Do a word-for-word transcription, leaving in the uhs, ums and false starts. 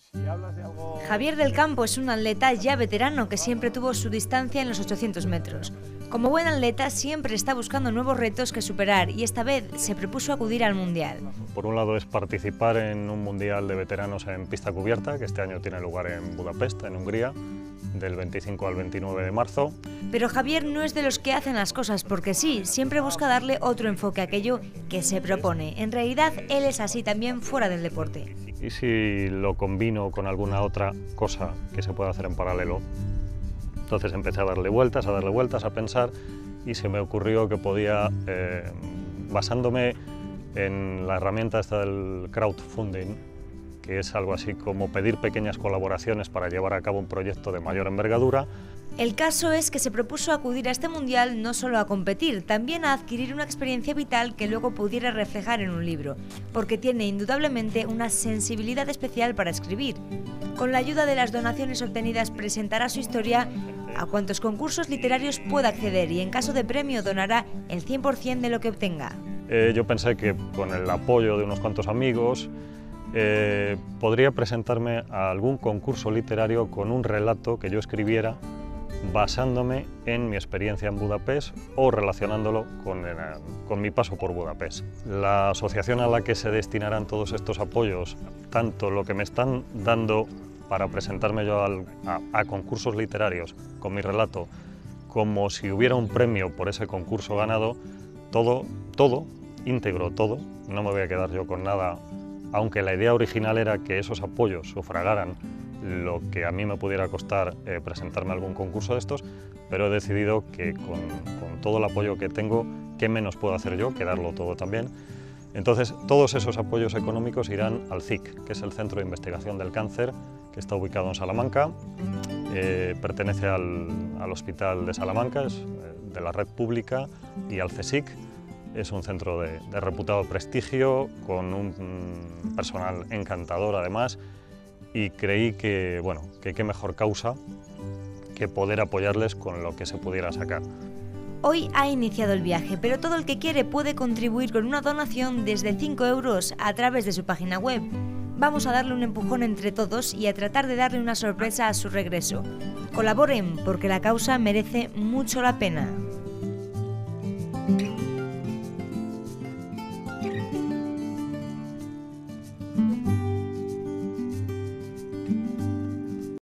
Javier del Campo es un atleta ya veterano que siempre tuvo su distancia en los ochocientos metros. Como buen atleta siempre está buscando nuevos retos que superar y esta vez se propuso acudir al Mundial. Por un lado es participar en un Mundial de veteranos en pista cubierta, que este año tiene lugar en Budapest, en Hungría, del veinticinco al veintinueve de marzo. Pero Javier no es de los que hacen las cosas porque sí, siempre busca darle otro enfoque a aquello que se propone. En realidad, él es así también fuera del deporte. Y si lo combino con alguna otra cosa que se pueda hacer en paralelo, entonces empecé a darle vueltas, a darle vueltas, a pensar y se me ocurrió que podía, eh, basándome en la herramienta esta del crowdfunding, que es algo así como pedir pequeñas colaboraciones para llevar a cabo un proyecto de mayor envergadura. El caso es que se propuso acudir a este mundial no solo a competir, también a adquirir una experiencia vital que luego pudiera reflejar en un libro, porque tiene indudablemente una sensibilidad especial para escribir. Con la ayuda de las donaciones obtenidas presentará su historia a cuantos concursos literarios pueda acceder y en caso de premio donará el cien por cien de lo que obtenga. Eh, yo pensé que con el apoyo de unos cuantos amigos eh, podría presentarme a algún concurso literario con un relato que yo escribiera basándome en mi experiencia en Budapest o relacionándolo con, eh, con mi paso por Budapest. La asociación a la que se destinarán todos estos apoyos, tanto lo que me están dando para presentarme yo al, a, a concursos literarios con mi relato, como si hubiera un premio por ese concurso ganado, todo, todo, íntegro todo, no me voy a quedar yo con nada, aunque la idea original era que esos apoyos sufragaran lo que a mí me pudiera costar eh, presentarme a algún concurso de estos, pero he decidido que con, con todo el apoyo que tengo, ¿qué menos puedo hacer yo que darlo todo también? Entonces, todos esos apoyos económicos irán al C I C, que es el Centro de Investigación del Cáncer, que está ubicado en Salamanca, eh, pertenece al, al Hospital de Salamanca, es eh, de la red pública, y al C S I C, es un centro de, de reputado prestigio, con un, un personal encantador además, y creí que, bueno, que qué mejor causa que poder apoyarles con lo que se pudiera sacar. Hoy ha iniciado el viaje, pero todo el que quiere puede contribuir con una donación desde cinco euros a través de su página web. Vamos a darle un empujón entre todos y a tratar de darle una sorpresa a su regreso. Colaboren, porque la causa merece mucho la pena.